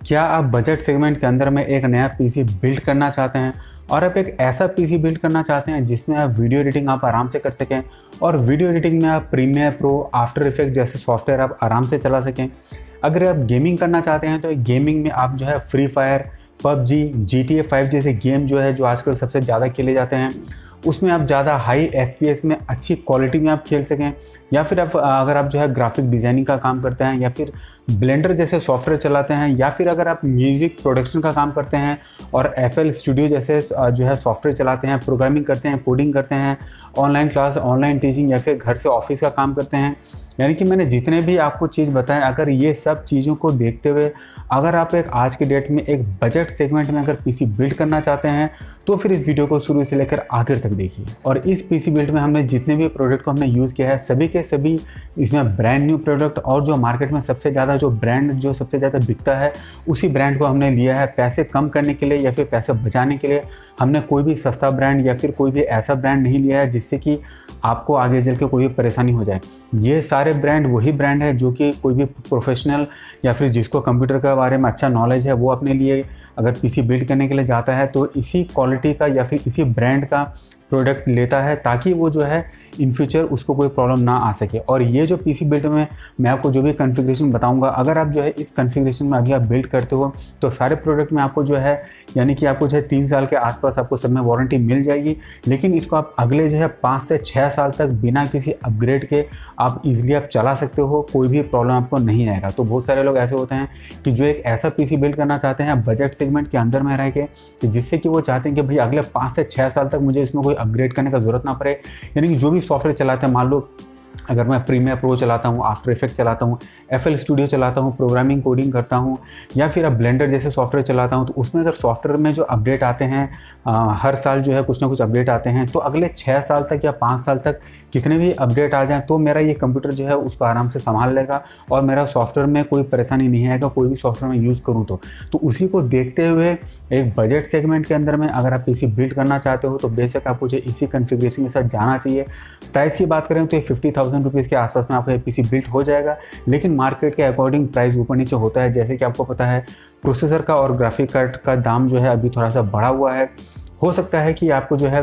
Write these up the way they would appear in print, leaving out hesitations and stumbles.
क्या आप budget segment के अंदर में एक नया पीसी बिल्ड करना चाहते हैं और आप एक ऐसा पीसी बिल्ड करना चाहते हैं जिसमें आप वीडियो एडिटिंग आप आराम से कर सकें और वीडियो एडिटिंग में आप प्रीमियर प्रो, आफ्टर इफेक्ट जैसे सॉफ्टवेयर आप आराम से चला सकें। अगर आप गेमिंग करना चाहते हैं तो गेमिंग में आप जो है फ्री फायर, पबजी, GTA 5 जैसे गेम जो आजकल सबसे ज़्यादा खेले जाते हैं, उसमें आप ज़्यादा हाई FPS में अच्छी क्वालिटी में आप खेल सकें। या फिर अगर आप जो है ग्राफिक डिज़ाइनिंग का काम करते हैं या फिर ब्लेंडर जैसे सॉफ्टवेयर चलाते हैं या फिर अगर आप म्यूज़िक प्रोडक्शन का काम करते हैं और FL स्टूडियो जैसे जो है सॉफ्टवेयर चलाते हैं, प्रोग्रामिंग करते हैं, कोडिंग करते हैं, ऑनलाइन क्लास, ऑनलाइन टीचिंग या फिर घर से ऑफिस का काम करते हैं, यानी कि मैंने जितने भी आपको चीज़ बताएं, अगर ये सब चीज़ों को देखते हुए अगर आप एक आज के डेट में एक बजट सेगमेंट में अगर पीसी बिल्ड करना चाहते हैं तो फिर इस वीडियो को शुरू से लेकर आखिर तक देखिए। और इस पीसी बिल्ड में हमने जितने भी प्रोडक्ट को हमने यूज़ किया है सभी के सभी इसमें ब्रांड न्यू प्रोडक्ट और जो मार्केट में सबसे ज़्यादा जो ब्रांड जो सबसे ज़्यादा बिकता है उसी ब्रांड को हमने लिया है। पैसे कम करने के लिए या फिर पैसे बचाने के लिए हमने कोई भी सस्ता ब्रांड या फिर कोई भी ऐसा ब्रांड नहीं लिया है जिससे कि आपको आगे चल के कोई भी परेशानी हो जाए। ये सारे ब्रांड वही ब्रांड है जो कि कोई भी प्रोफेशनल या फिर जिसको कंप्यूटर के बारे में अच्छा नॉलेज है वो अपने लिए अगर पीसी बिल्ड करने के लिए जाता है तो इसी क्वालिटी का या फिर इसी ब्रांड का प्रोडक्ट लेता है ताकि वो जो है इन फ्यूचर उसको कोई प्रॉब्लम ना आ सके। और ये जो पीसी बिल्ड में मैं आपको जो भी कॉन्फ़िगरेशन बताऊंगा, अगर आप जो है इस कॉन्फ़िगरेशन में अभी आप बिल्ड करते हो तो सारे प्रोडक्ट में आपको जो है यानी कि आपको जो है 3 साल के आसपास आपको सब में वारंटी मिल जाएगी। लेकिन इसको आप अगले जो है 5 से 6 साल तक बिना किसी अपग्रेड के आप ईजिली आप चला सकते हो, कोई भी प्रॉब्लम आपको नहीं आएगा। तो बहुत सारे लोग ऐसे होते हैं कि जो एक ऐसा पीसी बिल्ड करना चाहते हैं बजट सेगमेंट के अंदर में रह के जिससे कि वो चाहते हैं कि भाई अगले 5 से 6 साल तक मुझे इसमें कोई अपग्रेड करने का ज़रूरत ना पड़े। यानी कि जो भी सॉफ्टवेयर चलाते हैं, मान लो अगर मैं प्रीमियर प्रो चलाता हूँ, आफ्टर इफेक्ट चलाता हूँ, FL स्टूडियो चलाता हूँ, प्रोग्रामिंग कोडिंग करता हूँ या फिर अब ब्लेंडर जैसे सॉफ्टवेयर चलाता हूँ, तो उसमें अगर सॉफ्टवेयर में जो अपडेट आते हैं हर साल जो है कुछ ना कुछ अपडेट आते हैं, तो अगले 6 साल तक या 5 साल तक कितने भी अपडेट आ जाएँ तो मेरा ये कंप्यूटर जो है उसको आराम से संभाल लेगा और मेरा सॉफ्टवेयर में कोई परेशानी नहीं आएगा कोई भी सॉफ्टवेयर मैं यूज़ करूँ तो उसी को देखते हुए एक बजट सेगमेंट के अंदर में अगर आप पीसी बिल्ड करना चाहते हो तो बेशक आपको जो इसी कॉन्फ़िगरेशन के साथ जाना चाहिए। प्राइस की बात करें तो ये 50,000 रुपीज़ के आसपास में आपका पीसी बिल्ड हो जाएगा, लेकिन मार्केट के अकॉर्डिंग प्राइस ऊपर नीचे होता है। जैसे कि आपको पता है प्रोसेसर का और ग्राफिक कार्ड का दाम जो है अभी थोड़ा सा बढ़ा हुआ है। हो सकता है कि आपको जो है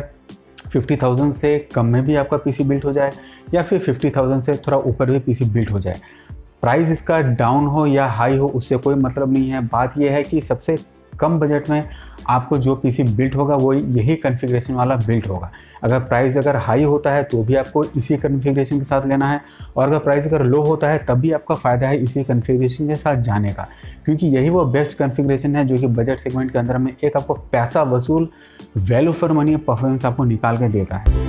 50,000 से कम में भी आपका पीसी बिल्ड हो जाए या फिर 50,000 से थोड़ा ऊपर भी पीसी बिल्ड हो जाए। प्राइस इसका डाउन हो या हाई हो उससे कोई मतलब नहीं है। बात यह है कि सबसे कम बजट में आपको जो पीसी बिल्ड होगा वो यही कॉन्फ़िगरेशन वाला बिल्ड होगा। अगर प्राइस अगर हाई होता है तो भी आपको इसी कॉन्फ़िगरेशन के साथ लेना है और अगर प्राइस अगर लो होता है तब भी आपका फ़ायदा है इसी कॉन्फ़िगरेशन के साथ जाने का, क्योंकि यही वो बेस्ट कॉन्फ़िगरेशन है जो कि बजट सेगमेंट के अंदर में एक आपको पैसा वसूल वैल्यू फॉर मनी परफॉर्मेंस आपको निकाल के देता है।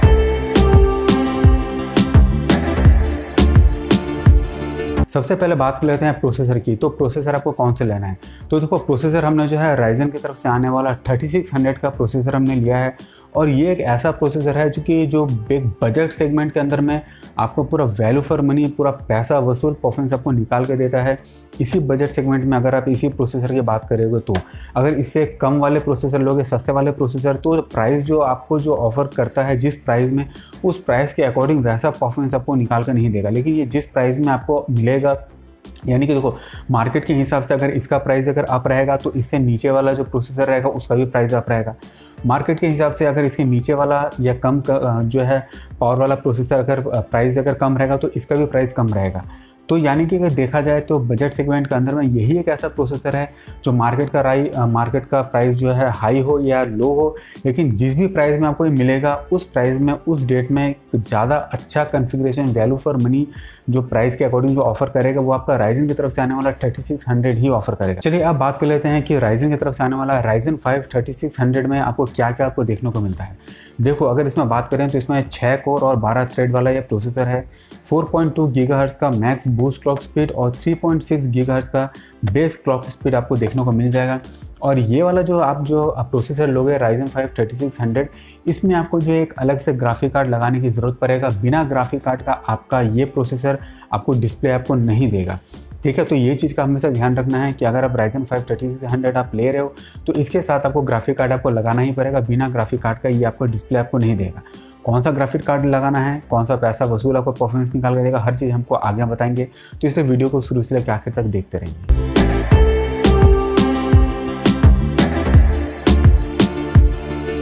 सबसे पहले बात कर लेते हैं प्रोसेसर की। तो प्रोसेसर आपको कौन से लेना है, तो देखो प्रोसेसर हमने जो है राइजन की तरफ से आने वाला 3600 का प्रोसेसर हमने लिया है और ये एक ऐसा प्रोसेसर है जो कि जो एक बजट सेगमेंट के अंदर में आपको पूरा वैल्यू फॉर मनी, पूरा पैसा वसूल परफॉर्मेंस आपको निकाल के देता है। इसी बजट सेगमेंट में अगर आप इसी प्रोसेसर की बात करोगे तो अगर इससे कम वाले प्रोसेसर लोगे, सस्ते वाले प्रोसेसर, तो प्राइस जो आपको जो ऑफर करता है जिस प्राइस में, उस प्राइस के अकॉर्डिंग वैसा परफॉर्मेंस आपको निकाल कर नहीं देगा। लेकिन ये जिस प्राइस में आपको मिलेगा, यानी कि देखो मार्केट के हिसाब से अगर इसका प्राइस अगर अप रहेगा तो इससे नीचे वाला जो प्रोसेसर रहेगा उसका भी प्राइस अप रहेगा। मार्केट के हिसाब से अगर इसके नीचे वाला या कम जो है पावर वाला प्रोसेसर अगर प्राइस अगर कम रहेगा तो इसका भी प्राइस कम रहेगा। तो यानी कि अगर देखा जाए तो बजट सेगमेंट के अंदर में यही एक ऐसा प्रोसेसर है जो मार्केट का प्राइस जो है हाई हो या लो हो, लेकिन जिस भी प्राइस में आपको मिलेगा उस प्राइस में उस डेट में ज़्यादा अच्छा कॉन्फ़िगरेशन वैल्यू फॉर मनी जो प्राइस के अकॉर्डिंग जो ऑफर करेगा वो आपका राइजन की तरफ से आने वाला 3600 ही ऑफर करेगा। चलिए अब बात कर लेते हैं कि राइजन की तरफ से आने वाला राइजन 5 3600 में आपको क्या क्या आपको देखने को मिलता है। देखो अगर इसमें बात करें तो इसमें 6 कोर और 12 थ्रेड वाला ये प्रोसेसर है, 4.2 गीगाहर्ट्ज़ का मैक्स बूस्ट क्लॉक स्पीड और 3.6 गीगाहर्ट्ज़ का बेस क्लॉक स्पीड आपको देखने को मिल जाएगा। और ये वाला जो प्रोसेसर लोगे राइजन 5 3600, इसमें आपको जो एक अलग से ग्राफिक कार्ड लगाने की ज़रूरत पड़ेगा। बिना ग्राफिक कार्ड का आपका ये प्रोसेसर आपको डिस्प्ले आपको नहीं देगा, ठीक है। तो ये चीज़ का हमेशा ध्यान रखना है कि अगर आप राइजन 5 3600 आप ले रहे हो तो इसके साथ आपको ग्राफिक कार्ड आपको लगाना ही पड़ेगा। बिना ग्राफिक कार्ड का ये आपको डिस्प्ले आपको नहीं देगा। कौन सा ग्राफिक कार्ड लगाना है, कौन सा पैसा वसूल आपको परफॉर्मेंस निकाल के देगा, हर चीज़ हमको आगे बताएंगे। तो इसलिए वीडियो को शुरू से लेकर आखिर तक देखते रहिए।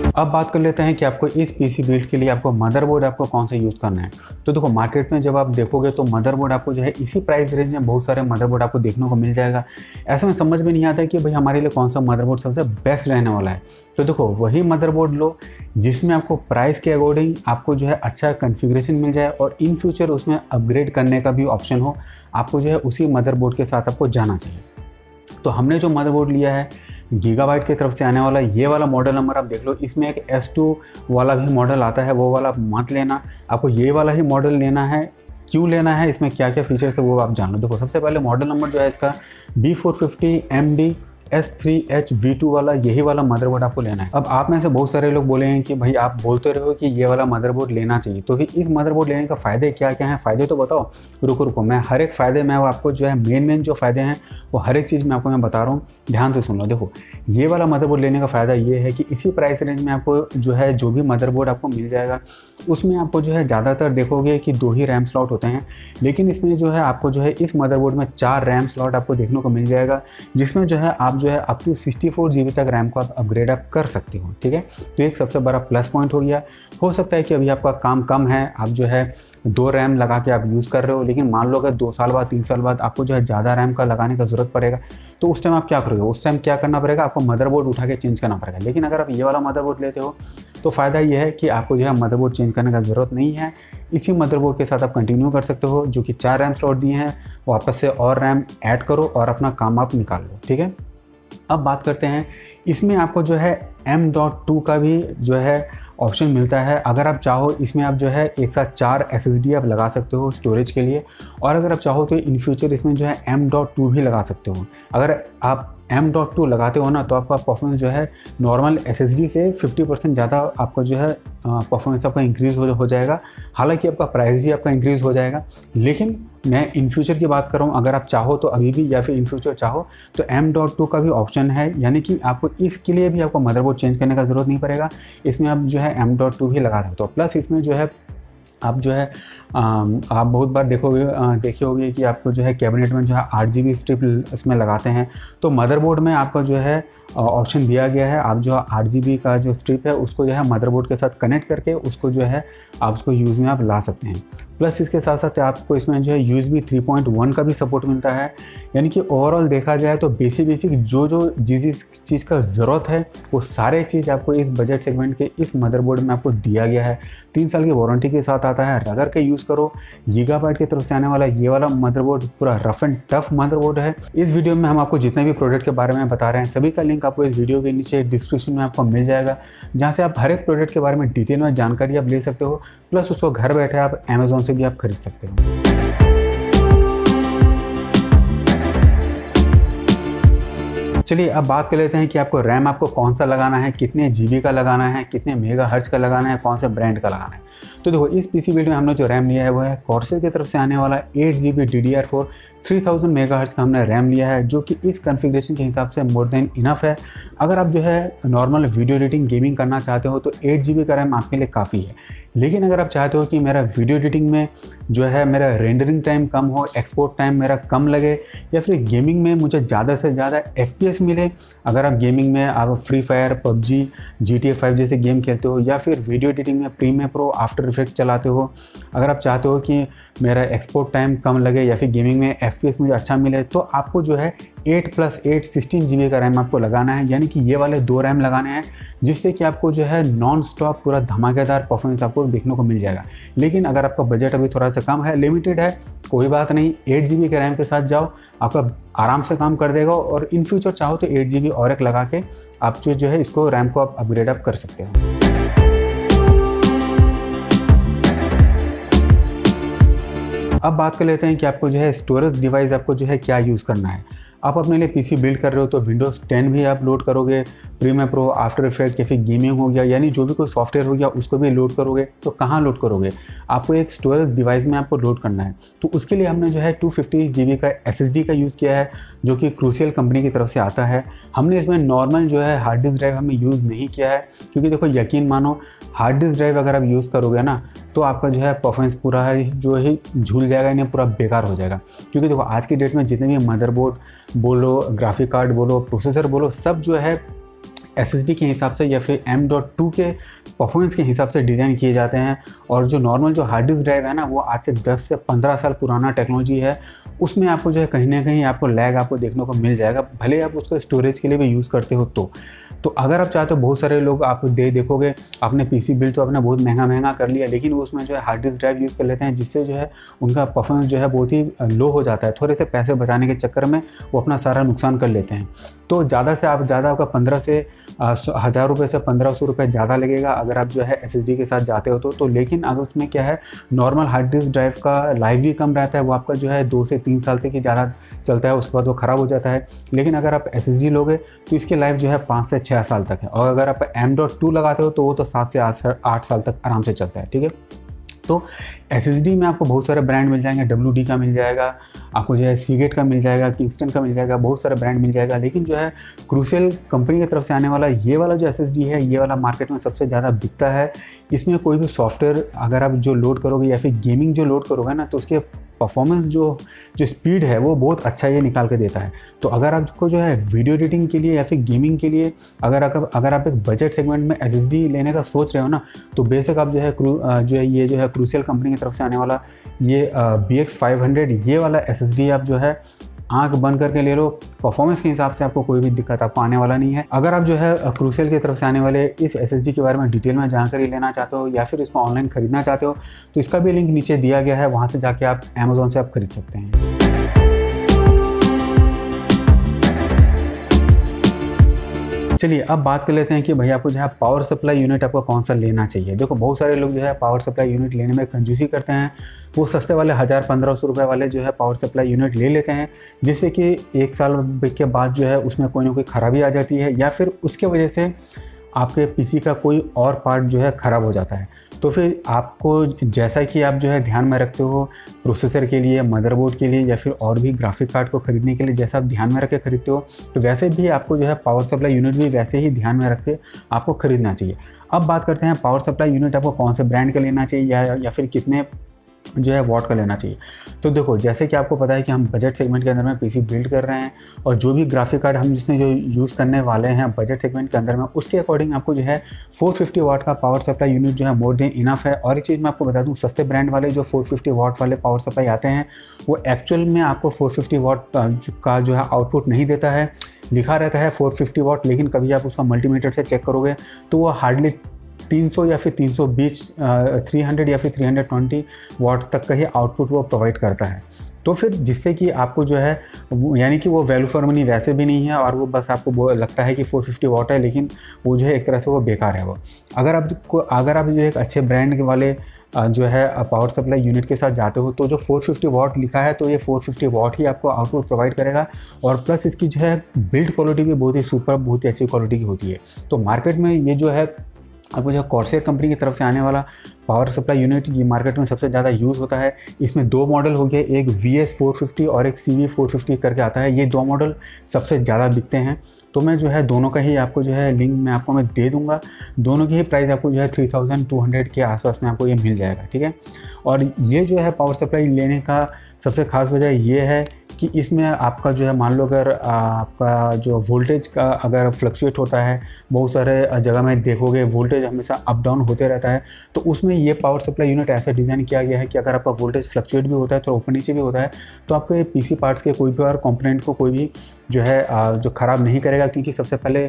अब बात कर लेते हैं कि आपको इस पीसी बिल्ड के लिए आपको मदरबोर्ड आपको कौन सा यूज़ करना है। तो देखो मार्केट में जब आप देखोगे तो मदरबोर्ड आपको जो है इसी प्राइस रेंज में बहुत सारे मदरबोर्ड आपको देखने को मिल जाएगा। ऐसे में समझ में नहीं आता है कि भाई हमारे लिए कौन सा मदरबोर्ड सबसे बेस्ट रहने वाला है। तो देखो वही मदरबोर्ड लो जिसमें आपको प्राइस के अकॉर्डिंग आपको जो है अच्छा कॉन्फ़िगरेशन मिल जाए और इन फ्यूचर उसमें अपग्रेड करने का भी ऑप्शन हो। आपको जो है उसी मदरबोर्ड के साथ आपको जाना चाहिए। तो हमने जो मदरबोर्ड लिया है गीगाबाइट की तरफ से आने वाला ये वाला मॉडल नंबर आप देख लो, इसमें एक S2 वाला भी मॉडल आता है, वो वाला मत लेना, आपको ये वाला ही मॉडल लेना है। क्यों लेना है, इसमें क्या क्या फीचर्स है वो आप जान लो। देखो सबसे पहले मॉडल नंबर जो है इसका B450MD S3HV2 वाला यही वाला मदरबोर्ड आपको लेना है। अब आप में से बहुत सारे लोग बोले हैं कि भाई आप बोलते रहे हो कि ये वाला मदरबोर्ड लेना चाहिए, तो फिर इस मदरबोर्ड लेने का फ़ायदे क्या क्या हैं, फ़ायदे तो बताओ। रुको मैं हर एक फ़ायदे में आपको जो है मेन जो फ़ायदे हैं वो हर एक चीज़ में आपको मैं बता रहा हूँ, ध्यान से सुन लो। देखो ये वाला मदरबोर्ड लेने का फ़ायदा ये है कि इसी प्राइस रेंज में आपको जो है जो भी मदरबोर्ड आपको मिल जाएगा उसमें आपको जो है ज़्यादातर देखोगे कि 2 ही रैम स्लॉट होते हैं, लेकिन इसमें जो है आपको जो है इस मदरबोर्ड में 4 रैम स्लॉट आपको देखने को मिल जाएगा, जिसमें जो है आप जो है अप टू 64 GB तक रैम को आप अपग्रेड आप कर सकते हो। ठीक है, तो एक सबसे बड़ा प्लस पॉइंट हो गया। हो सकता है कि अभी आपका काम कम है, आप जो है 2 रैम लगा के आप यूज़ कर रहे हो, लेकिन मान लो अगर 2 साल बाद 3 साल बाद आपको जो है ज़्यादा रैम का लगाने का ज़रूरत पड़ेगा, तो उस टाइम आप क्या करोगे, उस टाइम क्या करना पड़ेगा, आपको मदरबोर्ड उठा के चेंज करना पड़ेगा। लेकिन अगर आप ये वाला मदरबोर्ड लेते हो तो फ़ायदा ये है कि आपको जो है मदरबोर्ड चेंज करने का ज़रूरत नहीं है। इसी मदरबोर्ड के साथ आप कंटिन्यू कर सकते हो, जो कि 4 रैम स्लॉट दिए हैं, वापस से और रैम ऐड करो और अपना काम आप निकाल लो। ठीक है, अब बात करते हैं इसमें आपको जो है M.2 का भी जो है ऑप्शन मिलता है। अगर आप चाहो इसमें आप जो है एक साथ 4 SSD आप लगा सकते हो स्टोरेज के लिए, और अगर आप चाहो तो इन फ्यूचर इसमें जो है M.2 भी लगा सकते हो। अगर आप M.2 लगाते हो ना तो आपका परफॉर्मेंस जो है नॉर्मल SSD से 50% ज़्यादा आपका जो है परफॉर्मेंस आपका इंक्रीज़ हो जाएगा। हालांकि आपका प्राइस भी आपका इंक्रीज़ हो जाएगा, लेकिन मैं इन फ्यूचर की बात कर रहा हूँ। अगर आप चाहो तो अभी भी या फिर इन फ्यूचर चाहो तो M.2 का भी ऑप्शन है, यानी कि आपको इसके लिए भी आपको मदरबोर्ड चेंज करने का ज़रूरत नहीं पड़ेगा। इसमें आप जो है M.2 भी लगा सकते हो। प्लस इसमें जो है आप जो है आप बहुत बार देखे होंगे कि आपको जो है कैबिनेट में जो है 8 GB स्ट्रिप इसमें लगाते हैं, तो मदरबोर्ड में आपका जो है ऑप्शन दिया गया है। आप जो 8 GB का जो स्ट्रिप है उसको जो है मदरबोर्ड के साथ कनेक्ट करके उसको जो है आप उसको यूज़ में आप ला सकते हैं। प्लस इसके साथ साथ आपको इसमें जो है USB 3.1 का भी सपोर्ट मिलता है, यानी कि ओवरऑल देखा जाए तो बेसिक जो जिस चीज़ का ज़रूरत है वो सारे चीज़ आपको इस बजट सेगमेंट के इस मदरबोर्ड में आपको दिया गया है। 3 साल की वारंटी के साथ आता है। रगड़ के यूज़ करो। गीगाबाइट की तरफ से आने वाला ये वाला मदरबोर्ड पूरा रफ एंड टफ मदरबोर्ड है। इस वीडियो में हम आपको जितने भी प्रोडक्ट के बारे में बता रहे हैं सभी का लिंक आपको इस वीडियो के नीचे डिस्क्रिप्शन में आपको मिल जाएगा, जहाँ से आप हर एक प्रोडक्ट के बारे में डिटेल में जानकारी आप ले सकते हो। प्लस उसको घर बैठे आप अमेज़ॉन से भी आप खरीद सकते हो। चलिए अब बात कर लेते हैं कि आपको रैम आपको कौन सा लगाना है, कितने GB का लगाना है, कितने मेगाहर्ट्ज का लगाना है, कौन से ब्रांड का लगाना है। तो देखो इस पीसी बिल्ड में हमने जो रैम लिया है वो है कॉर्सेर की तरफ से आने वाला 8 GB DDR4 3000 मेगाहर्ट्ज का हमने रैम लिया है, जो कि इस कॉन्फ़िगरेशन के हिसाब से मोर देन इनफ है। अगर आप जो है नॉर्मल वीडियो एडिटिंग गेमिंग करना चाहते हो तो 8 GB का रैम आपके लिए काफ़ी है। लेकिन अगर आप चाहते हो कि मेरा वीडियो एडिटिंग में जो है मेरा रेंडरिंग टाइम कम हो, एक्सपोर्ट टाइम मेरा कम लगे, या फिर गेमिंग में मुझे ज़्यादा से ज़्यादा FPS मिले, अगर आप गेमिंग में आप फ्री फायर, PUBG, GTA 5 जैसे गेम खेलते हो, या फिर वीडियो एडिटिंग में प्रीमियर प्रो, आफ्टर इफेक्ट चलाते हो, अगर आप चाहते हो कि मेरा एक्सपोर्ट टाइम कम लगे या फिर गेमिंग में FPS मुझे अच्छा मिले, तो आपको जो है 8+8 16 GB का रैम आपको लगाना है, यानी कि ये वाले 2 रैम लगाने हैं, जिससे कि आपको जो है नॉन स्टॉप पूरा धमाकेदार परफॉर्मेंस आपको देखने को मिल जाएगा। लेकिन अगर आपका बजट अभी थोड़ा सा कम है, लिमिटेड है, कोई बात नहीं, 8 GB के रैम के साथ जाओ, आपका आराम से काम कर देगा। और इन फ्यूचर चाहो तो 8 GB और एक लगा के आप जो है इसको रैम को आप अपग्रेड अप कर सकते हो। अब बात कर लेते हैं कि आपको जो है स्टोरेज डिवाइस आपको जो है क्या यूज़ करना है। आप अपने लिए पीसी बिल्ड कर रहे हो तो विंडोज़ 10 भी आप लोड करोगे, प्रीमियर प्रो, आफ्टर इफेक्ट या फिर गेमिंग हो गया, यानी जो भी कोई सॉफ्टवेयर हो गया उसको भी लोड करोगे, तो कहाँ लोड करोगे, आपको एक स्टोरेज डिवाइस में आपको लोड करना है। तो उसके लिए हमने जो है 250 GB का SSD का यूज़ किया है, जो कि क्रूसियल कंपनी की तरफ से आता है। हमने इसमें नॉर्मल जो है हार्ड डिस्क ड्राइव हमने यूज़ नहीं किया है, क्योंकि देखो यकीन मानो हार्ड डिस्क ड्राइव अगर आप यूज़ करोगे ना तो आपका जो है परफॉर्मेंस पूरा है जो ही झूल जाएगा, इन्हें पूरा बेकार हो जाएगा। क्योंकि देखो आज की डेट में जितने भी मदरबोर्ड बोलो, ग्राफिक कार्ड बोलो, प्रोसेसर बोलो, सब जो है SSD के हिसाब से या फिर M.2 के परफॉर्मेंस के हिसाब से डिज़ाइन किए जाते हैं। और जो नॉर्मल जो हार्ड डिस्क ड्राइव है ना, वो आज से 10 से 15 साल पुराना टेक्नोलॉजी है। उसमें आपको जो है कहीं ना कहीं आपको लैग आपको देखने को मिल जाएगा, भले आप उसको स्टोरेज के लिए भी यूज़ करते हो। तो अगर आप चाहते हो, बहुत सारे लोग आप देखोगे अपने PC बिल्ड तो अपने बहुत महंगा कर लिया, लेकिन वो उसमें जो है हार्ड डिस्क ड्राइव यूज़ कर लेते हैं, जिससे जो है उनका परफॉर्मेंस जो है बहुत ही लो हो जाता है। थोड़े से पैसे बचाने के चक्कर में वो अपना सारा नुकसान कर लेते हैं। तो ज़्यादा से ज़्यादा आपका 15 से 1000 रुपये से 1500 रुपये ज़्यादा लगेगा अगर आप जो है SSD के साथ जाते हो तो लेकिन अगर उसमें क्या है, नॉर्मल हार्ड डिस्क ड्राइव का लाइफ भी कम रहता है, वो आपका जो है 2 से 3 साल तक ही ज़्यादा चलता है, उसके बाद वो ख़राब हो जाता है। लेकिन अगर आप SSD लोगे तो इसकी लाइफ जो है 5 से 6 साल तक है, और अगर आप M.2 लगाते हो तो वो तो 7 से 8 साल तक आराम से चलता है। ठीक है, तो SSD में आपको बहुत सारे ब्रांड मिल जाएंगे, WD का मिल जाएगा, आपको जो है सीगेट का मिल जाएगा, किंगस्टन का मिल जाएगा, बहुत सारे ब्रांड मिल जाएगा। लेकिन जो है क्रूसेल कंपनी की तरफ से आने वाला ये वाला जो SSD है, ये वाला मार्केट में सबसे ज़्यादा बिकता है। इसमें कोई भी सॉफ्टवेयर अगर आप जो लोड करोगे या फिर गेमिंग जो लोड करोगे ना, तो उसके परफॉर्मेंस जो स्पीड है वो बहुत अच्छा ये निकाल के देता है। तो अगर आपको जो है वीडियो एडिटिंग के लिए या फिर गेमिंग के लिए अगर आप एक बजट सेगमेंट में SSD लेने का सोच रहे हो ना, तो बेशक आप जो है ये जो है क्रूसेल कंपनी की तरफ से आने वाला ये BX500 ये वाला SSD आप जो है आंख बंद करके ले लो। परफॉर्मेंस के हिसाब से आपको कोई भी दिक्कत आपको आने वाला नहीं है। अगर आप जो है क्रूसेल की तरफ से आने वाले इस SSD के बारे में डिटेल में जानकारी लेना चाहते हो या फिर इसको ऑनलाइन खरीदना चाहते हो, तो इसका भी लिंक नीचे दिया गया है, वहाँ से जाके आप Amazon से आप खरीद सकते हैं। चलिए अब बात कर लेते हैं कि भैया आपको जो है पावर सप्लाई यूनिट आपको कौन सा लेना चाहिए। देखो बहुत सारे लोग जो है पावर सप्लाई यूनिट लेने में कंजूसी करते हैं, वो सस्ते वाले 1000-1500 रुपये वाले जो है पावर सप्लाई यूनिट ले लेते हैं, जिससे कि 1 साल के बाद जो है उसमें कोई ना कोई ख़राबी आ जाती है या फिर उसके वजह से आपके PC का कोई और पार्ट जो है ख़राब हो जाता है। तो फिर आपको जैसा कि आप जो है ध्यान में रखते हो प्रोसेसर के लिए, मदरबोर्ड के लिए या फिर और भी ग्राफिक कार्ड को ख़रीदने के लिए जैसा आप ध्यान में रख के खरीदते हो, तो वैसे भी आपको जो है पावर सप्लाई यूनिट भी वैसे ही ध्यान में रख के आपको ख़रीदना चाहिए। अब बात करते हैं पावर सप्लाई यूनिट आपको कौन से ब्रांड का लेना चाहिए या फिर कितने जो है वॉट का लेना चाहिए। तो देखो जैसे कि आपको पता है कि हम बजट सेगमेंट के अंदर में PC बिल्ड कर रहे हैं, और जो भी ग्राफिक कार्ड हम जिसमें जो यूज़ करने वाले हैं बजट सेगमेंट के अंदर में, उसके अकॉर्डिंग आपको जो है 450 वाट का पावर सप्लाई यूनिट जो है मोर देन इनफ है। और एक चीज़ मैं आपको बता दूं, सस्ते ब्रांड वाले जो 450 वाट वाले पावर सप्लाई आते हैं वो एक्चुअल में आपको 450 वाट का जो है आउटपुट नहीं देता है। लिखा रहता है 450 वाट, लेकिन कभी आप उसका मल्टीमीटर से चेक करोगे तो वो हार्डली 300 या फिर 320 300 या फिर 320 वाट तक का ही आउटपुट वो प्रोवाइड करता है। तो फिर जिससे कि आपको जो है यानी कि वो वैल्यू फॉर मनी वैसे भी नहीं है, और वो बस आपको वो लगता है कि 450 वाट है, लेकिन वो जो है एक तरह से वो बेकार है वो। अगर आप जो एक अच्छे ब्रांड के वाले जो है पावर सप्लाई यूनिट के साथ जाते हो, तो जो 450 वाट लिखा है तो ये 450 वाट ही आपको आउटपुट प्रोवाइड करेगा, और प्लस इसकी जो है बिल्ड क्वालिटी भी बहुत ही सुपर, बहुत ही अच्छी क्वालिटी की होती है। तो मार्केट में ये जो है आपको जो कॉर्सेर कंपनी की तरफ से आने वाला पावर सप्लाई यूनिट ये मार्केट में सबसे ज़्यादा यूज़ होता है। इसमें 2 मॉडल हो गए, एक VS450 और एक CV450 करके आता है। ये 2 मॉडल सबसे ज़्यादा बिकते हैं। तो मैं जो है दोनों का ही आपको जो है लिंक मैं दे दूंगा। दोनों की ही प्राइस आपको जो है 3200 के आसपास में आपको ये मिल जाएगा। ठीक है, और ये जो है पावर सप्लाई लेने का सबसे ख़ास वजह ये है कि इसमें आपका जो है मान लो अगर आपका जो वोल्टेज का अगर फ्लक्चुएट होता है, बहुत सारे जगह में देखोगे वोल्टेज हमेशा अप डाउन होते रहता है, तो उसमें ये पावर सप्लाई यूनिट ऐसा डिज़ाइन किया गया है कि अगर आपका वोल्टेज फ्लक्चुएट भी होता है तो ऊपर नीचे भी होता है, तो आपके PC पार्ट्स के कोई भी और कंपोनेंट को कोई भी जो है जो ख़राब नहीं करेगा। क्योंकि सबसे पहले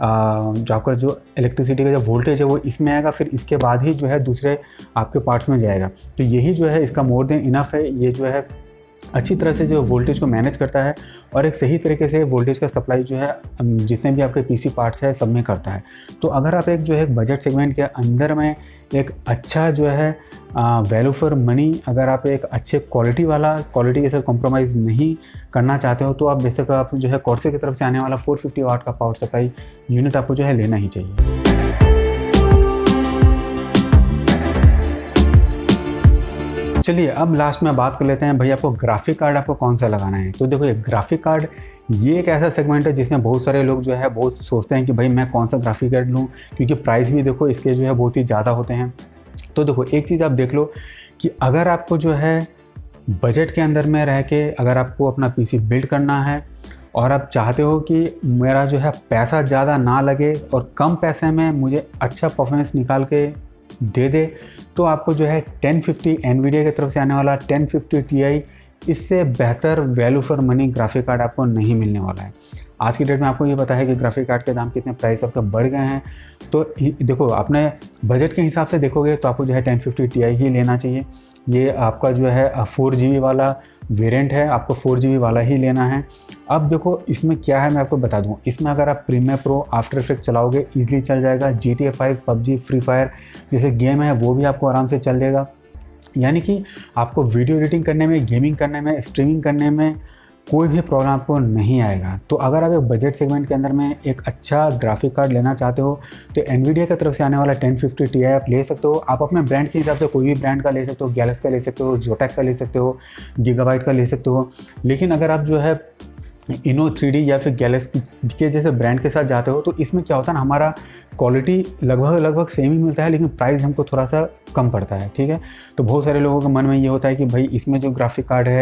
जो आपका जो इलेक्ट्रिसिटी का जो वोल्टेज है वो इसमें आएगा, फिर इसके बाद ही जो है दूसरे आपके पार्ट्स में जाएगा। तो यही जो है इसका मोर देन इनफ है। ये जो है अच्छी तरह से जो वोल्टेज को मैनेज करता है और एक सही तरीके से वोल्टेज का सप्लाई जो है जितने भी आपके PC पार्ट्स है सब में करता है। तो अगर आप एक जो है बजट सेगमेंट के अंदर में एक अच्छा जो है वैल्यू फॉर मनी, अगर आप एक अच्छे क्वालिटी के साथ कॉम्प्रोमाइज़ नहीं करना चाहते हो, तो आप बेशक आप जो है कॉर्सेर की तरफ से आने वाला 450 वाट का पावर सप्लाई यूनिट आपको जो है लेना ही चाहिए। चलिए अब लास्ट में बात कर लेते हैं भाई आपको ग्राफिक कार्ड आपको कौन सा लगाना है। तो देखो ये ग्राफिक कार्ड ये एक ऐसा सेगमेंट है जिसमें बहुत सारे लोग जो है बहुत सोचते हैं कि भाई मैं कौन सा ग्राफिक कार्ड लूँ, क्योंकि प्राइस भी देखो इसके जो है बहुत ही ज़्यादा होते हैं। तो देखो एक चीज़ आप देख लो कि अगर आपको जो है बजट के अंदर में रह के अगर आपको अपना PC बिल्ड करना है और आप चाहते हो कि मेरा जो है पैसा ज़्यादा ना लगे और कम पैसे में मुझे अच्छा परफॉर्मेंस निकाल के दे दे, तो आपको जो है 1050 NVIDIA की तरफ से आने वाला 1050 Ti, इससे बेहतर value for money graphic card आपको नहीं मिलने वाला है। आज की डेट में आपको ये पता है कि ग्राफिक कार्ड के दाम कितने प्राइस आपके बढ़ गए हैं। तो देखो, अपने बजट के हिसाब से देखोगे तो आपको जो है 1050 Ti ही लेना चाहिए। ये आपका जो है 4GB वाला वेरिएंट है, आपको 4GB वाला ही लेना है। अब देखो इसमें क्या है, मैं आपको बता दूं। इसमें अगर आप प्रीमियर प्रो आफ्टर इफेक्ट चलाओगे ईजिली चल जाएगा। GTA 5, PUBG, फ्री फायर जैसे गेम है वो भी आपको आराम से चल जाएगा। यानी कि आपको वीडियो एडिटिंग करने में, गेमिंग करने में, स्ट्रीमिंग करने में कोई भी प्रॉब्लम आपको नहीं आएगा। तो अगर आप एक बजट सेगमेंट के अंदर में एक अच्छा ग्राफिक कार्ड लेना चाहते हो तो NVIDIA की तरफ से आने वाला 1050 Ti आप ले सकते हो। आप अपने ब्रांड के हिसाब से कोई भी ब्रांड का ले सकते हो, गैलेक्सी का ले सकते हो, जोटेक का ले सकते हो, गीगाबाइट का ले सकते हो। लेकिन अगर आप जो है Inno3D या फिर गैलेक्सी के जैसे ब्रांड के साथ जाते हो तो इसमें क्या होता है ना, हमारा क्वालिटी लगभग सेम ही मिलता है, लेकिन प्राइस हमको थोड़ा सा कम पड़ता है। ठीक है, तो बहुत सारे लोगों के मन में ये होता है कि भाई इसमें जो ग्राफिक कार्ड है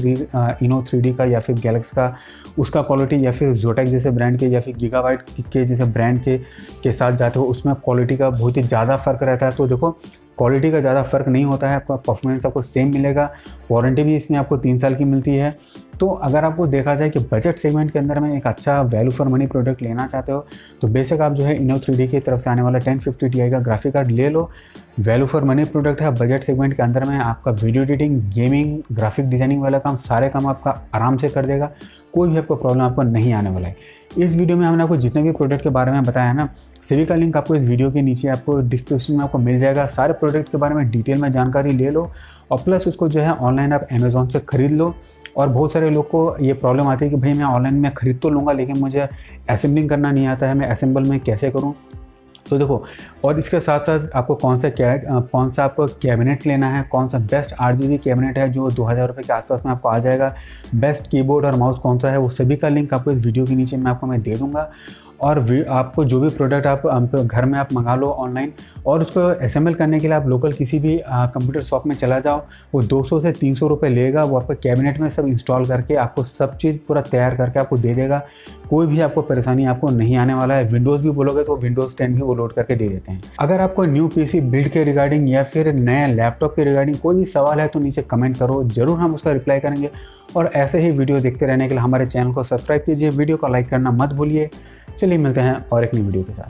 Inno3D का या फिर गैलेक्सी का, उसका क्वालिटी या फिर जोटेक जैसे ब्रांड के या फिर गीगाबाइट के जैसे ब्रांड के साथ जाते हो, उसमें क्वालिटी का बहुत ही ज़्यादा फ़र्क रहता है। तो देखो, क्वालिटी का ज़्यादा फ़र्क नहीं होता है, आपका परफॉर्मेंस आपको सेम मिलेगा। वारंटी भी इसमें आपको 3 साल की मिलती है। तो अगर आपको देखा जाए कि बजट सेगमेंट के अंदर में एक अच्छा वैल्यू फॉर मनी प्रोडक्ट लेना चाहते हो तो बेशक आप जो है Inno3D की तरफ से आने वाला 1050 Ti का ग्राफिक कार्ड ले लो। वैल्यू फॉर मनी प्रोडक्ट है, बजट सेगमेंट के अंदर में आपका video editing, gaming, graphic designing वाला काम, सारे काम आपका आराम से कर देगा। कोई भी आपको प्रॉब्लम आपको नहीं आने वाला है। इस वीडियो में हमने आपको जितने भी प्रोडक्ट के बारे में बताया है ना, सभी का लिंक आपको इस वीडियो के नीचे आपको डिस्क्रिप्शन में आपको मिल जाएगा। सारे प्रोडक्ट के बारे में डिटेल में जानकारी ले लो और प्लस उसको जो है ऑनलाइन आप अमेज़ॉन से ख़रीद लो। और बहुत सारे लोग को ये प्रॉब्लम आती है कि भाई मैं ऑनलाइन में ख़रीद तो लूँगा लेकिन मुझे असेंबलिंग करना नहीं आता है, मैं असेंबल में कैसे करूँ। तो देखो, और इसके साथ साथ आपको कौन सा आपको कैबिनेट लेना है, कौन सा बेस्ट 8GB कैबिनेट है जो 2000 रुपये के आसपास में आपको आ जाएगा, बेस्ट कीबोर्ड और माउस कौन सा है, वो सभी का लिंक आपको इस वीडियो के नीचे मैं दे दूँगा। और आपको जो भी प्रोडक्ट आप घर में आप मंगा लो ऑनलाइन, और उसको असेंबल करने के लिए आप लोकल किसी भी कंप्यूटर शॉप में चला जाओ, वो 200 से 300 रुपये लेगा। वो आपका कैबिनेट में सब इंस्टॉल करके आपको सब चीज़ पूरा तैयार करके आपको दे देगा। कोई भी आपको परेशानी आपको नहीं आने वाला है। विंडोज़ भी बोलोगे तो विंडोज़ 10 भी वो लोड करके दे देते हैं। अगर आपको न्यू PC बिल्ड के रिगार्डिंग या फिर नए लैपटॉप के रिगार्डिंग कोई भी सवाल है तो नीचे कमेंट करो, ज़रूर हम उसका रिप्लाई करेंगे। और ऐसे ही वीडियो देखते रहने के लिए हमारे चैनल को सब्सक्राइब कीजिए, वीडियो को लाइक करना मत भूलिए। चलिए मिलते हैं और एक नई वीडियो के साथ।